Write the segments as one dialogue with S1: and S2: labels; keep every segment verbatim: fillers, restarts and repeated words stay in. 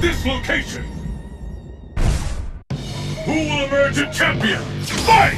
S1: this location! Who will emerge a champion? Fight!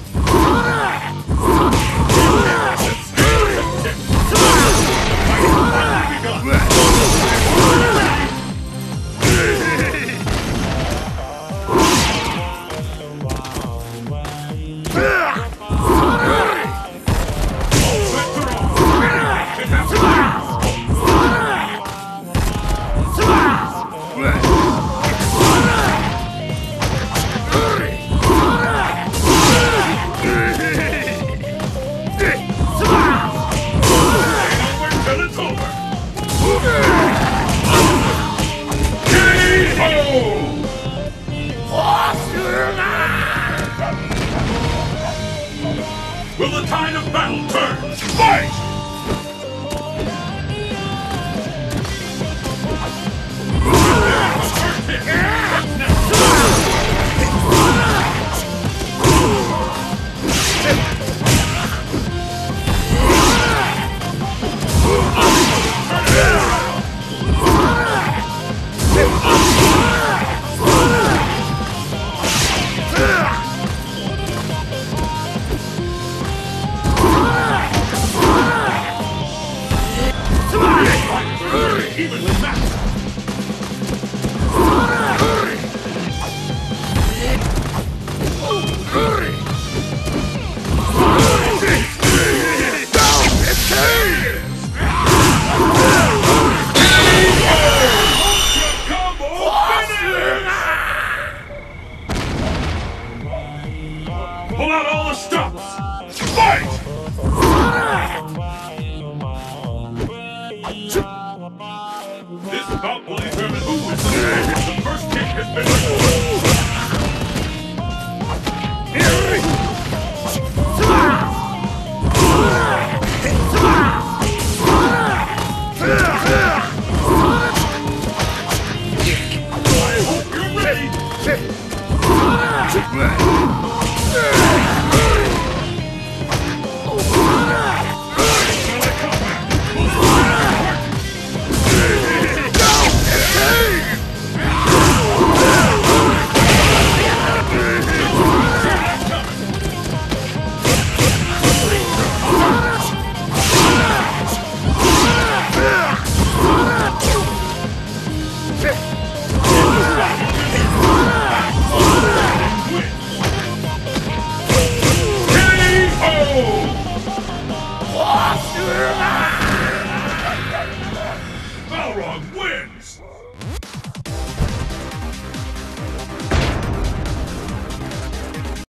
S1: Will the tide of battle turn? Fight! Evenly matched. Pull out all the stops. Fight! This bout will determine who is the first kick has been recorded.